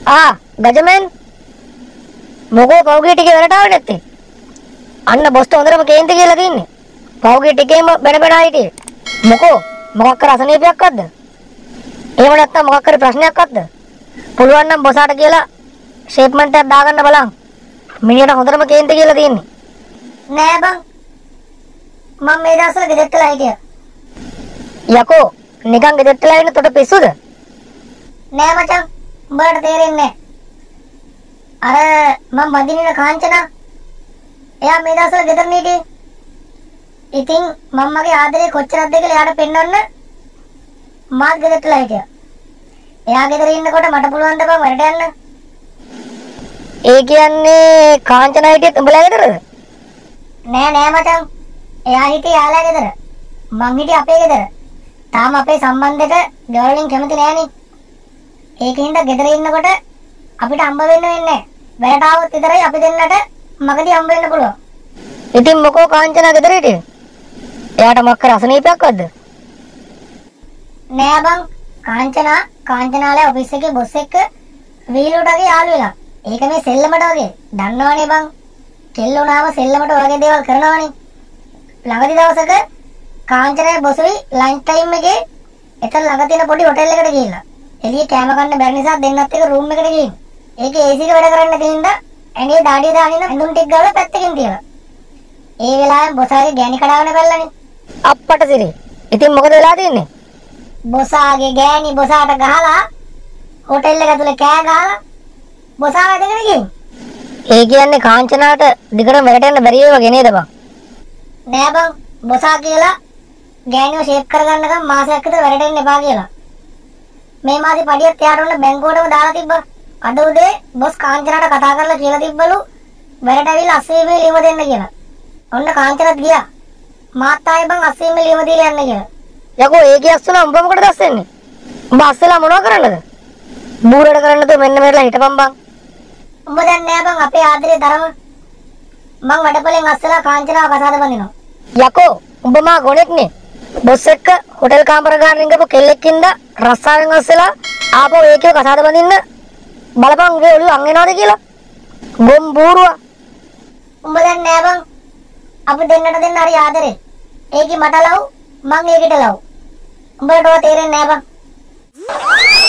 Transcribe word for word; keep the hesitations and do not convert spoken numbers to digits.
ආ ගජමෙන් මොකෝ පෞගේ ටිකේ වැඩට ආවේ නැත්තේ? අන්න බොස්ට හොඳටම කේන්ති කියලා තින්නේ. පෞගේ ටිකේම බැන බැන හිටියේ. මොකෝ මොකක් කර අසනීපයක්වත්ද? එහෙම නැත්නම් මොකක් කර ප්‍රශ්නයක්වත්ද? පුළුවන් නම් බොසාට කියලා ෂේප්මන්ට් එකක් දාගන්න බලන්න. මිනිහට හොඳටම කේන්ති කියලා තින්නේ. නෑ බං. මම මේ දවස්වල ගෙදරට වෙලා හිටියා. යකෝ නිකන් ගෙදරට වෙලා ඉන්න තොට පිස්සුද? නෑ මචං. උඹට තේරෙන්නේ නෑ. අර මම බඳින්න කාංචනා. එයා මේ දවස්වල ගෙදර හිටියේ. ඉතින් මම මගේ ආදරේ කොච්චරද කියලා එයාට පෙන්වන්න මාත් ගෙදරට වෙලා හිටියා. එයා ගෙදර ඉන්නකොට මට පුළුවන් ද බං වැඩට යන්න? ඒ කියන්නේ කාංචනා හිටියත් උඹලා ගෙදරද? නෑ නෑ මචං. එයා හිටියේ යාලා ගෙදර. මං හිටියේ අපේ ගෙදර. තාම අපේ සම්බන්ධෙට ගවලින් කැමති නෑනේ. ඒකින්ද ගෙදර ඉන්නකොට අපිට හම්බ වෙන්න වෙන්නේ නෑ. වැඩට ආවොත් විතරයි අපි දෙන්නට මගදී හම්බ වෙන්න පුළුවන්. ඉතින් මොකෝ කාංචනා ගෙදර හිටියේ? එයාට මොකක් කර අසනීපයක්වත්ද? නෑ බං. කාංචනා කාංචනාලේ ඔෆිස් එකේ බොස් එක්ක වීලුටගේ යාළු වෙලා. ඒක මේ සෙල්ලමට වගේ. දන්නවනේ බං. කෙල්ල උනාම සෙල්ලමට වගේ දේවල් කරනවනේ. ළඟදි දවසක කාංචනාගේ බොසුයි ලන්ච් ටයිම් එකේ එතන ළඟ තියෙන පොඩි හොටෙල් එකට ගිහිල්ලා. එළියේ කෑම කන්න බැරි නිසා දෙන්නත් එක රූම් එකට ගිහින්. ඒකේ ඒ සී එක වැඩ කරන්න තින්ද ඇඟේ දාඩිය දාගෙන ඇඳුම් ටික ගාලා පැත්තකින් තියලා. ඒ වෙලාවෙන් බොසාගේ ගෑණි කඩාගෙන බැලලානේ. අප්පට සිරි. ඉතින් මොකද වෙලා තින්නේ? බොසාගේ ගෑණි බොසාට ගහලා හොටෙල් එක ඇතුලේ කෑ ගහලා බොසාව ඇදගෙන ගිහින්. ඒ කියන්නේ කාංචනාට දිගටම වැඩට යන්න බැරි වගේ නේද බං? නෑ බං. බොසා කියලා ගෑණිව ෂේප් කරගන්නකම් මාසයක් විතර වැඩට එන්න එපා කියලා. මේ මාසේ පඩියත් එයාට උන්න බැංකුවටම දාලා තිබ්බා. අද උදේ බොස් කාංචනාට කතා කරලා කියලා තිබ්බලු වැඩට ඇවිල්ලා අස්සී මේ ලියුම දෙන්න කියලා. ඔන්න කාංචනත් ගියා. මාත් ආයේ බං අස්සී මේ ලියුම දීලා යන්න කියලා. යකෝ ඒ කියස්සලා උඹ මොකටද අස්සෙන්නේ? උඹ අස්සලා මොනව කරන්නද? බූරඩ කරන්නද මෙන්න මෙහෙලා හිටපන් බං. උඹ දන්නේ නෑ බං අපේ ආදරේ ධර්ම. මං වැඩපලෙන් අස්සලා කාංචනාව කසාද බඳිනවා. යකෝ උඹ මා ගොනෙක්නේ. බොස් එක්ක හොටෙල් කාමර ගන්න ඉඳපු කෙල්ලෙක්ින්ද රස්සාවෙන් අස්සලා ආපහු ඒකේ කසාද බඳින්න බලපන් උගේ ඔළුව අං වෙනවද කියලා. ගොම් බූරුවා. උඹ දන්නේ නෑ බං අපි දෙන්නට දෙන්න හරි ආදරේ. ඒකේ මට ලව් මං ඒකට ලව්. උඹට ඔය තේරෙන්නේ නෑ බං.